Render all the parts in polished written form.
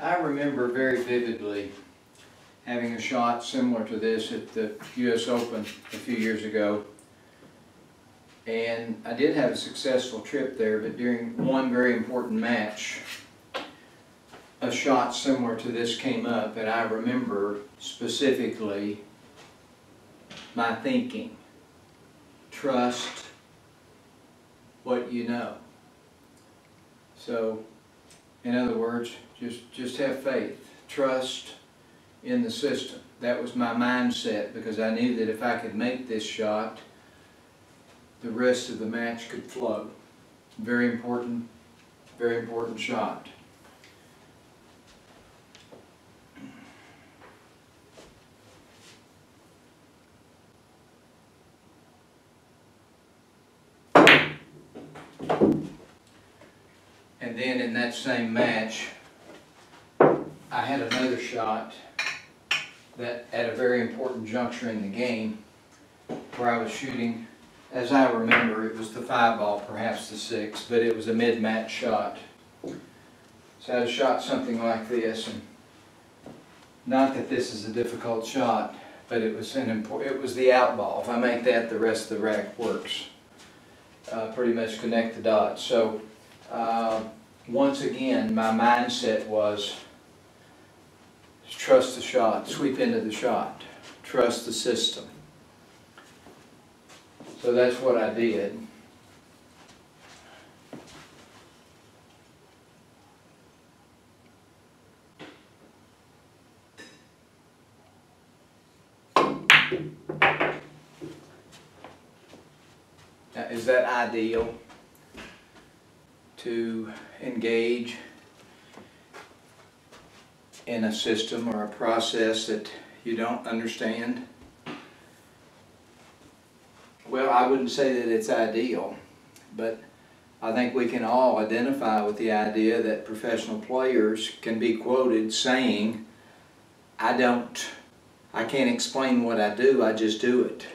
I remember very vividly having a shot similar to this at the U.S. Open a few years ago. And I did have a successful trip there, but during one very important match, a shot similar to this came up, and I remember specifically my thinking: trust what you know. So, in other words, just have faith, trust in the system. That was my mindset, because I knew that if I could make this shot, the rest of the match could flow. Very important shot. And then in that same match, I had another shot that at a very important juncture in the game, where I was shooting, as I remember, it was the 5-ball, perhaps the 6, but it was a mid-match shot. So I shot something like this, and not that this is a difficult shot, but it was the out ball. If I make that, the rest of the rack works. Pretty much connect the dots. So once again, my mindset was trust the shot, sweep into the shot, trust the system. So that's what I did. Now, is that ideal to engage in a system or a process that you don't understand? Well, I wouldn't say that it's ideal, but I think we can all identify with the idea that professional players can be quoted saying, I can't explain what I do, I just do it.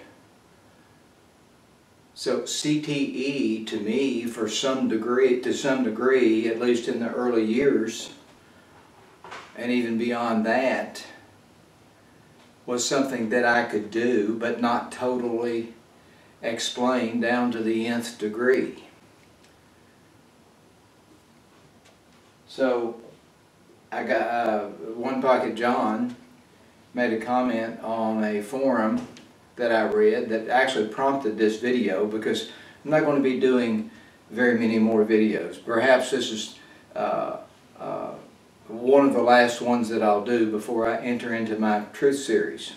So CTE, to me, to some degree, at least in the early years, and even beyond that, was something that I could do, but not totally explain down to the nth degree. So I got One Pocket John made a comment on a forum that I read that actually prompted this video, because I'm not going to be doing very many more videos. Perhaps this is one of the last ones that I'll do before I enter into my Truth series.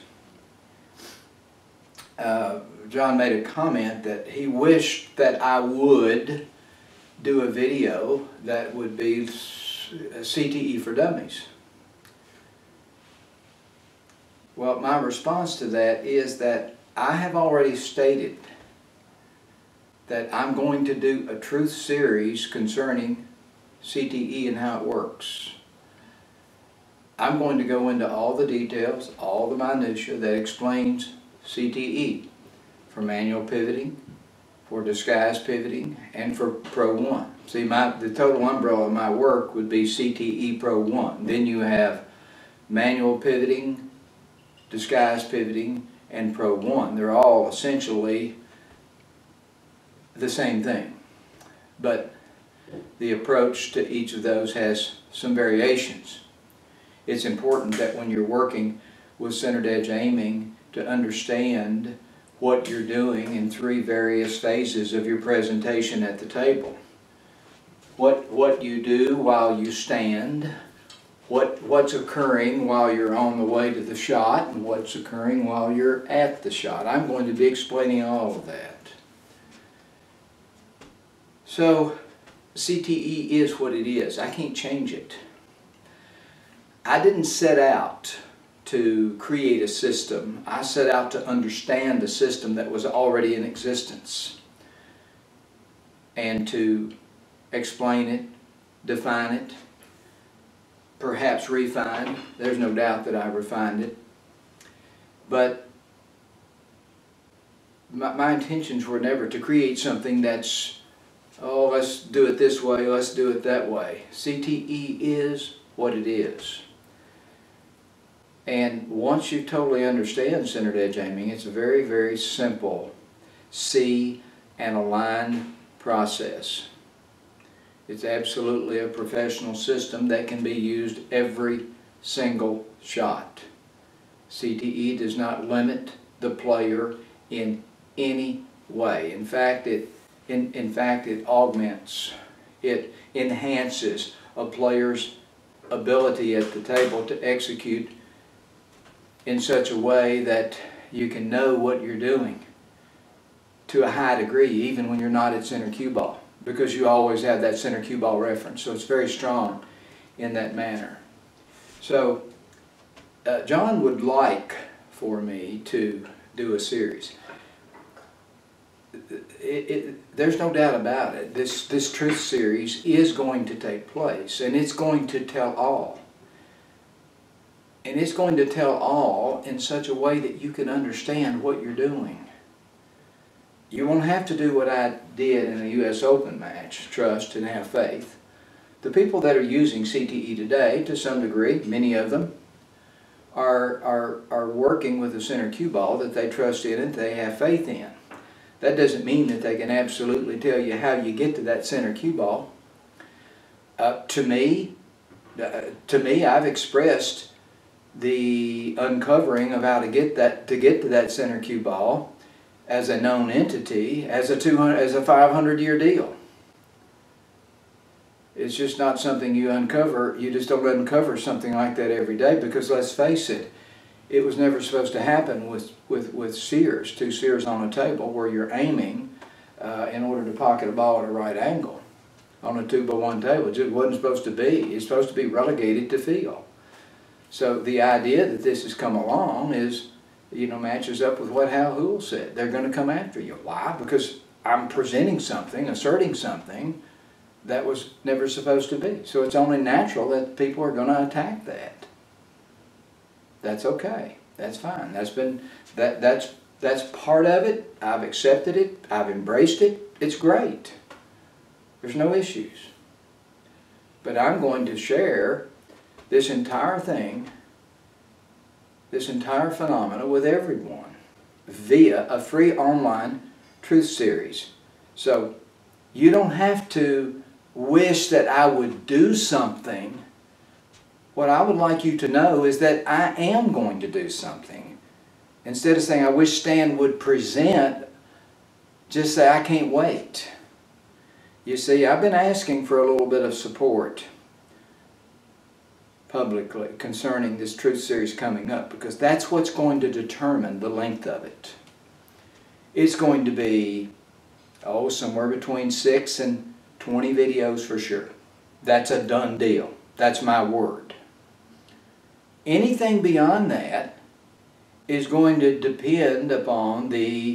John made a comment that he wished that I would do a video that would be CTE for Dummies. Well, my response to that is that I have already stated that I'm going to do a Truth series concerning CTE and how it works. I'm going to go into all the details, all the minutiae that explains CTE, for manual pivoting, for disguise pivoting, and for Pro 1. See, the total umbrella of my work would be CTE Pro 1. Then you have manual pivoting, disguise pivoting, and Pro 1. They're all essentially the same thing, but the approach to each of those has some variations. It's important that when you're working with centered edge aiming to understand what you're doing in 3 various phases of your presentation at the table. What you do while you stand, what's occurring while you're on the way to the shot, and what's occurring while you're at the shot. I'm going to be explaining all of that. So CTE is what it is. I can't change it. I didn't set out to create a system. I set out to understand a system that was already in existence and to explain it, define it, perhaps refine. There's no doubt that I refined it. But my intentions were never to create something that's, oh, let's do it this way, let's do it that way. CTE is what it is. And once you totally understand centered edge aiming, it's a very, very simple see and align process. It's absolutely a professional system that can be used every single shot. CTE does not limit the player in any way. In fact, it augments, it enhances a player's ability at the table to execute in such a way that you can know what you're doing to a high degree, even when you're not at center cue ball, because you always have that center cue ball reference. So it's very strong in that manner. So John would like for me to do a series. There's no doubt about it. This truth series is going to take place, and it's going to tell all. And it's going to tell all in such a way that you can understand what you're doing. You won't have to do what I did in a U.S. Open match, trust and have faith. The people that are using CTE today, to some degree, many of them, are working with a center cue ball that they trust in and they have faith in. That doesn't mean that they can absolutely tell you how you get to that center cue ball. To me, I've expressed the uncovering of how to get to that center cue ball as a known entity, as a 500-year deal. It's just not something you uncover. You just don't uncover something like that every day, because let's face it, it was never supposed to happen with seers, two seers on a table where you're aiming in order to pocket a ball at a right angle on a 2-by-1 table. It just wasn't supposed to be. It's supposed to be relegated to feel. So the idea that this has come along is, matches up with what Hal Houle said. They're going to come after you. Why? Because I'm presenting something, asserting something that was never supposed to be. So it's only natural that people are going to attack that. That's okay. That's fine. That's part of it. I've accepted it. I've embraced it. It's great. There's no issues. But I'm going to share this entire thing, this entire phenomena with everyone via a free online truth series. So you don't have to wish that I would do something. What I would like you to know is that I am going to do something. Instead of saying, I wish Stan would present, just say, I can't wait. You see, I've been asking for a little bit of support publicly concerning this truth series coming up, because that's what's going to determine the length of it. It's going to be, somewhere between 6 and 20 videos for sure. That's a done deal. That's my word. Anything beyond that is going to depend upon the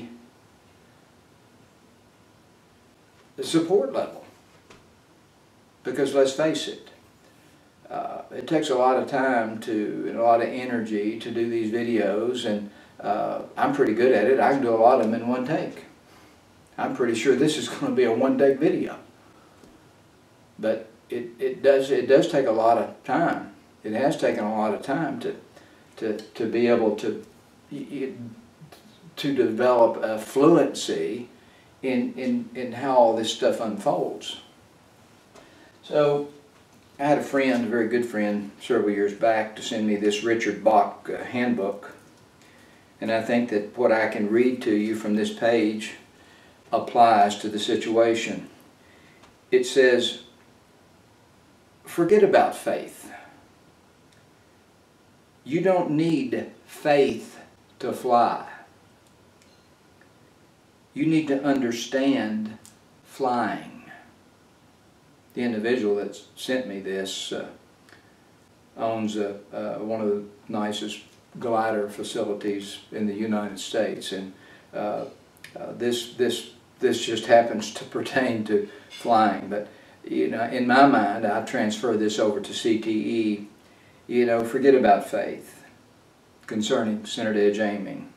support level. Because let's face it, it takes a lot of time and a lot of energy to do these videos, and I'm pretty good at it. I can do a lot of them in one take. I'm pretty sure this is going to be a one-take video. But it does take a lot of time. It has taken a lot of time to be able to develop a fluency in how all this stuff unfolds. So I had a friend, a very good friend, several years back to send me this Richard Bach handbook. And I think that what I can read to you from this page applies to the situation. It says, forget about faith. You don't need faith to fly. You need to understand flying. The individual that sent me this owns one of the nicest glider facilities in the United States, and this just happens to pertain to flying. But in my mind, I transfer this over to CTE. Forget about faith concerning centered edge aiming.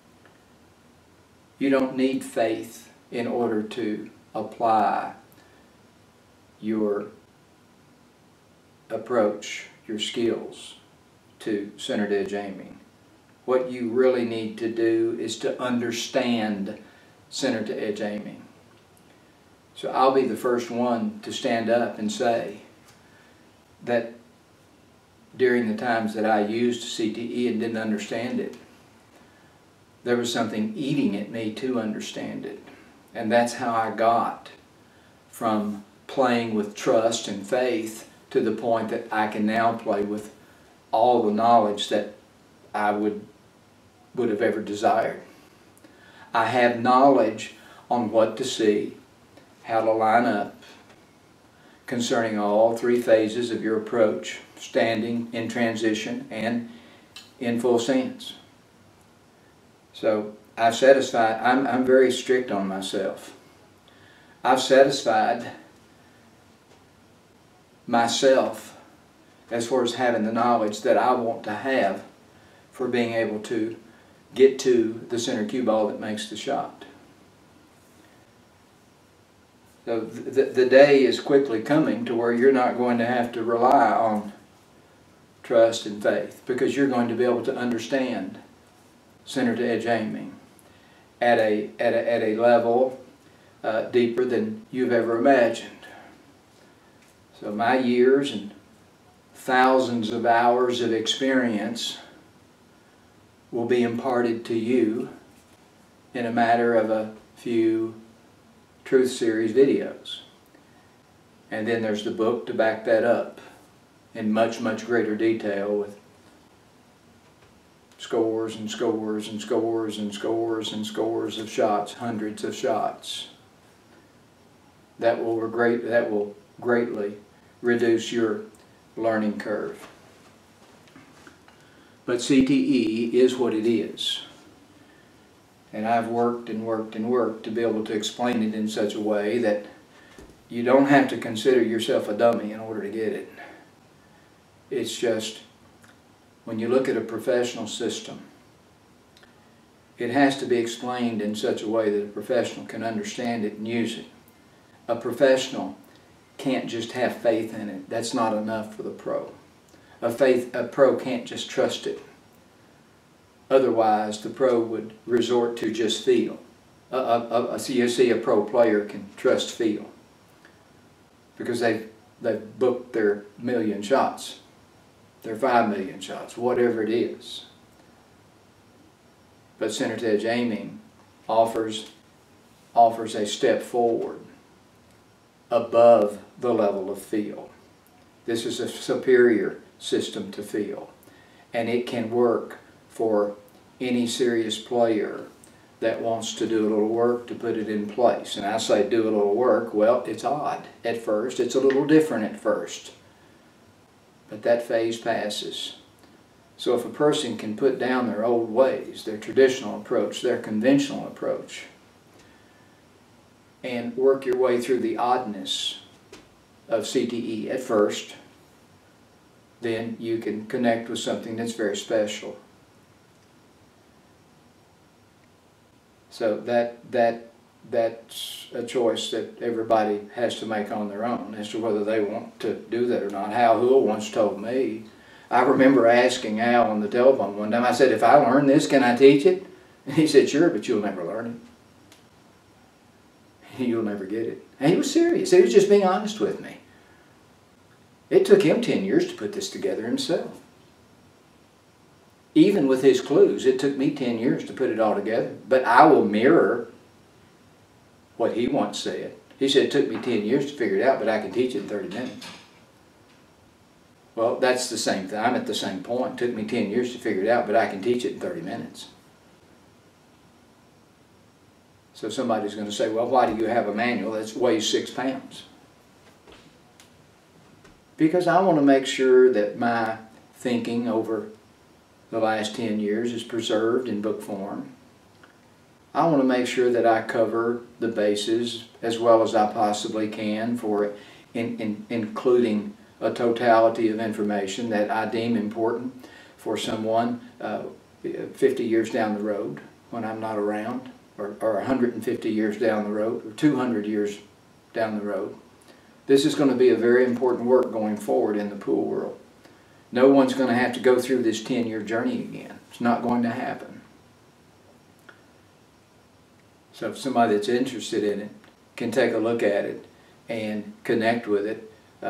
You don't need faith in order to apply your approach your skills to centered edge aiming. What you really need to do is to understand center to edge aiming. So I'll be the first one to stand up and say that during the times that I used CTE and didn't understand it, there was something eating at me to understand it. And that's how I got from playing with trust and faith to the point that I can now play with all the knowledge that I would have ever desired. I have knowledge on what to see, how to line up, concerning all three phases of your approach: standing, in transition, and in full stance. So I've satisfied, I'm very strict on myself. I've satisfied myself as far as having the knowledge that I want to have for being able to get to the center cue ball that makes the shot. So the day is quickly coming to where you're not going to have to rely on trust and faith, because you're going to be able to understand center to edge aiming at a level deeper than you've ever imagined. So my years and thousands of hours of experience will be imparted to you in a matter of a few Truth Series videos. And then there's the book to back that up in much, much greater detail with scores and scores and scores and scores and scores of shots, hundreds of shots. That will greatly reduce your learning curve. But CTE is what it is. And I've worked and worked and worked to be able to explain it in such a way that you don't have to consider yourself a dummy in order to get it. It's just, when you look at a professional system, it has to be explained in such a way that a professional can understand it and use it. A professional can't just have faith in it. That's not enough for the pro. A pro can't just trust it. Otherwise, the pro would resort to just feel. You see, a pro player can trust feel because they've booked their million shots, their 5 million shots, whatever it is. But center to edge aiming offers a step forward above the level of feel. This is a superior system to feel, and it can work for any serious player that wants to do a little work to put it in place. And I say do a little work, well, it's odd at first, it's a little different at first, but that phase passes. So if a person can put down their old ways, their traditional approach, their conventional approach, and work your way through the oddness of CTE at first, then you can connect with something that's very special. So that's a choice that everybody has to make on their own as to whether they want to do that or not. Hal Houle once told me, I remember asking Al on the telephone one time, I said, if I learn this, can I teach it? And he said, sure, but you'll never learn it. You'll never get it. And he was serious. He was just being honest with me. It took him 10 years to put this together himself. Even with his clues, it took me 10 years to put it all together. But I will mirror what he once said. He said, it took me 10 years to figure it out, but I can teach it in 30 minutes. Well, that's the same thing. I'm at the same point. It took me 10 years to figure it out, but I can teach it in 30 minutes. So somebody's going to say, well, why do you have a manual that weighs 6 pounds? Because I want to make sure that my thinking over the last 10 years is preserved in book form. I want to make sure that I cover the bases as well as I possibly can for including a totality of information that I deem important for someone 50 years down the road when I'm not around, or 150 years down the road, or 200 years down the road. This is going to be a very important work going forward in the pool world. No one's going to have to go through this 10-year journey again. It's not going to happen. So if somebody that's interested in it can take a look at it and connect with it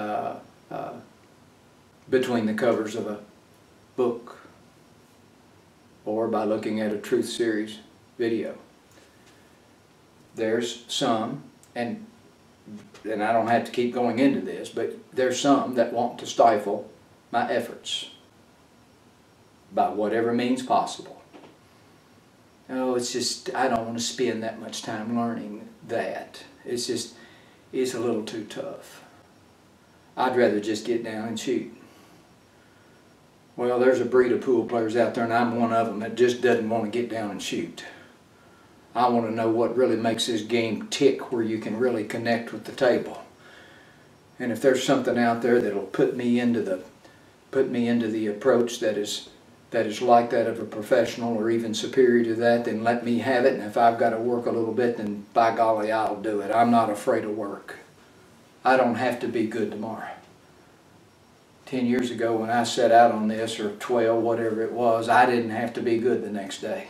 between the covers of a book or by looking at a Truth Series video. There's some, and I don't have to keep going into this, but there's some that want to stifle my efforts by whatever means possible. Oh, it's just, I don't want to spend that much time learning that. It's just, it's a little too tough. I'd rather just get down and shoot. Well, there's a breed of pool players out there, and I'm one of them that just doesn't want to get down and shoot. I want to know what really makes this game tick, where you can really connect with the table. And if there's something out there that'll put me into the approach that is like that of a professional or even superior to that, then let me have it. And if I've got to work a little bit, then by golly, I'll do it. I'm not afraid of work. I don't have to be good tomorrow. 10 years ago when I set out on this, or 12, whatever it was, I didn't have to be good the next day.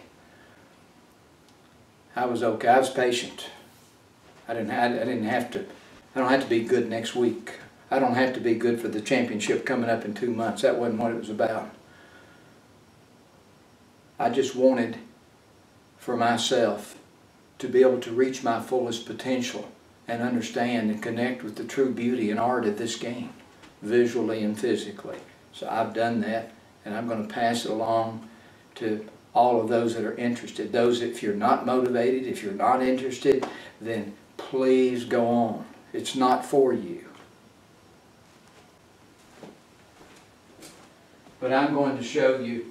I was okay. I was patient. I don't have to be good next week. I don't have to be good for the championship coming up in 2 months. That wasn't what it was about. I just wanted for myself to be able to reach my fullest potential and understand and connect with the true beauty and art of this game, visually and physically. So I've done that, and I'm going to pass it along to all of those that are interested. Those, if you're not motivated, if you're not interested, then please go on. It's not for you. But I'm going to show you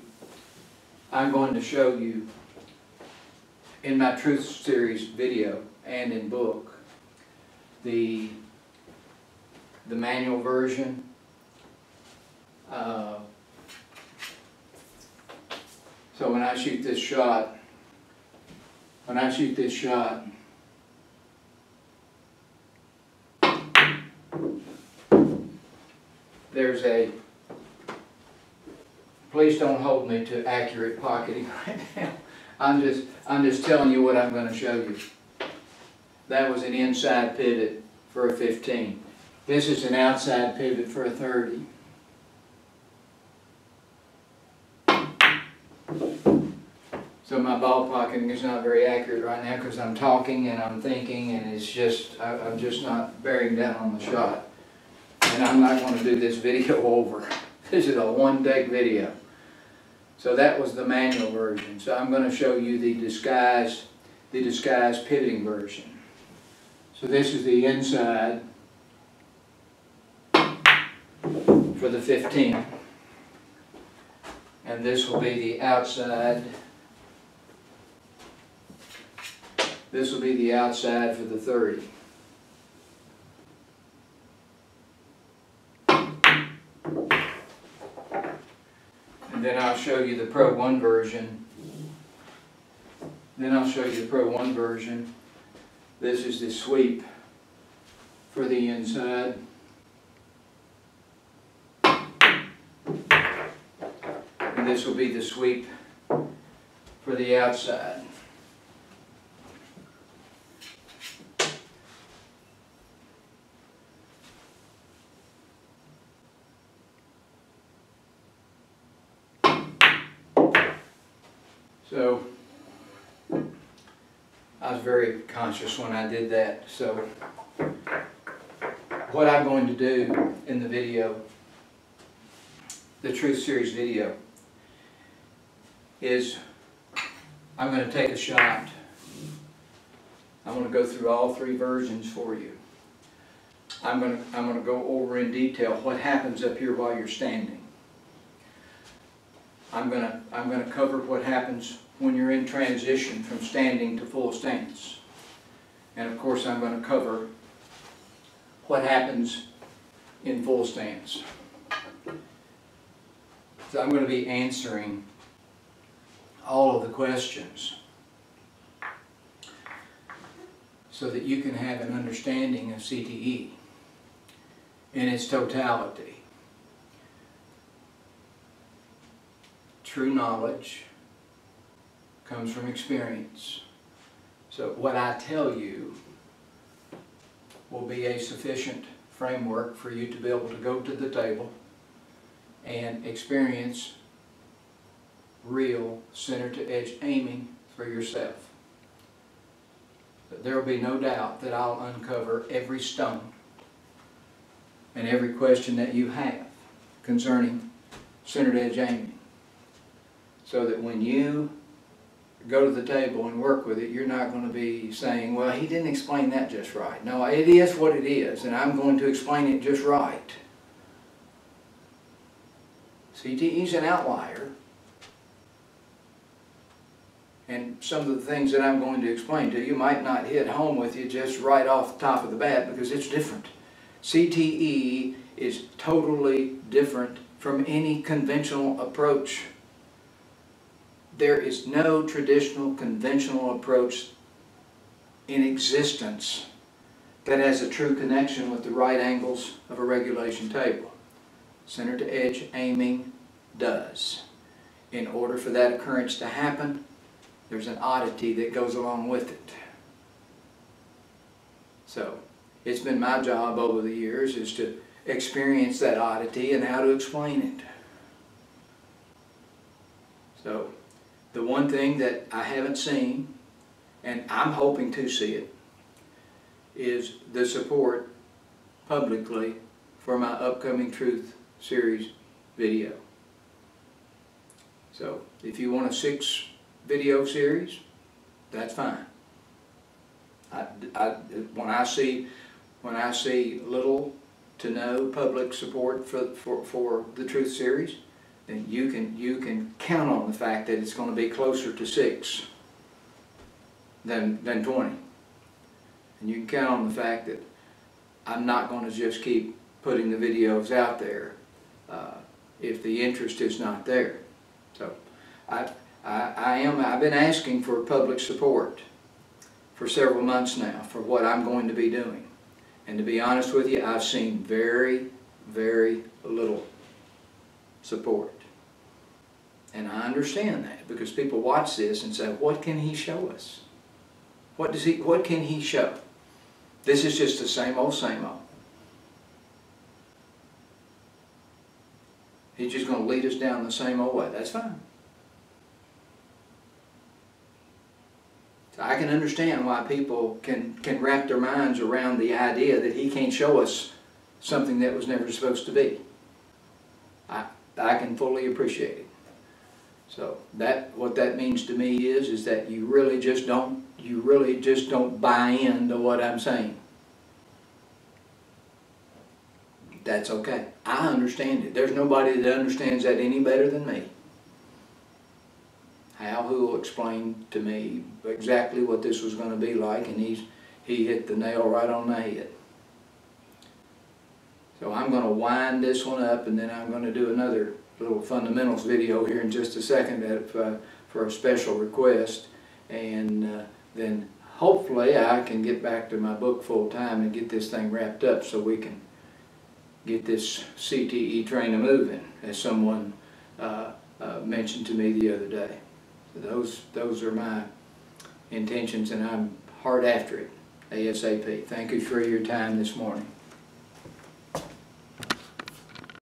in my Truth Series video and in book the manual version, so when I shoot this shot, there's a, please don't hold me to accurate pocketing right now. I'm just telling you what I'm going to show you. That was an inside pivot for a 15. This is an outside pivot for a 30. So my ball pocketing is not very accurate right now because I'm talking and I'm thinking, and it's just, I'm just not bearing down on the shot. And I'm not going to do this video over. This is a one-take video. So that was the manual version. So I'm going to show you the disguised pivoting version. So this is the inside for the 15. And this will be the outside. This will be the outside for the 30. And then I'll show you the Pro 1 version. This is the sweep for the inside. And this will be the sweep for the outside. So I was very conscious when I did that. So what I'm going to do in the video, the Truth Series video, is I'm going to take a shot. I'm going to go through all three versions for you. I'm going to go over in detail what happens up here while you're standing. I'm going to cover what happens when you're in transition from standing to full stance. And of course I'm going to cover what happens in full stance. So I'm going to be answering all of the questions so that you can have an understanding of CTE in its totality. true knowledge comes from experience. So what I tell you will be a sufficient framework for you to be able to go to the table and experience real center-to-edge aiming for yourself. But there will be no doubt that I'll uncover every stone and every question that you have concerning center-to-edge aiming, so that when you go to the table and work with it, you're not going to be saying, well, he didn't explain that just right. No, it is what it is, and I'm going to explain it just right. CTE is an outlier, and some of the things that I'm going to explain to you might not hit home with you just right off the top of the bat, because it's different. CTE is totally different from any conventional approach. There is no traditional conventional approach in existence that has a true connection with the right angles of a regulation table. Center-to-edge aiming does. In order for that occurrence to happen, there's an oddity that goes along with it. So, it's been my job over the years is to experience that oddity and how to explain it. So, the one thing that I haven't seen, and I'm hoping to see it, is the support publicly for my upcoming Truth Series video. So, if you want a 6-video series, that's fine. When I see little to no public support for the Truth Series, then you can count on the fact that it's going to be closer to 6 than 20. And you can count on the fact that I'm not going to just keep putting the videos out there if the interest is not there. So I've been asking for public support for several months now for what I'm going to be doing. And to be honest with you, I've seen very, very little support. And I understand that, because people watch this and say, what can he show us? What can he show? This is just the same old, same old. He's just going to lead us down the same old way. That's fine. So I can understand why people can wrap their minds around the idea that he can't show us something that was never supposed to be. I can fully appreciate it. So what that means to me is that you really just don't buy into what I'm saying. That's okay. I understand it. There's nobody that understands that any better than me. Hal, who will explain to me exactly what this was going to be like, and he hit the nail right on the head. So I'm going to wind this one up, and then I'm going to do another little fundamentals video here in just a second for a special request, and then hopefully I can get back to my book full time and get this thing wrapped up so we can get this CTE train moving, as someone mentioned to me the other day. So those are my intentions, and I'm hard after it, ASAP. Thank you for your time this morning.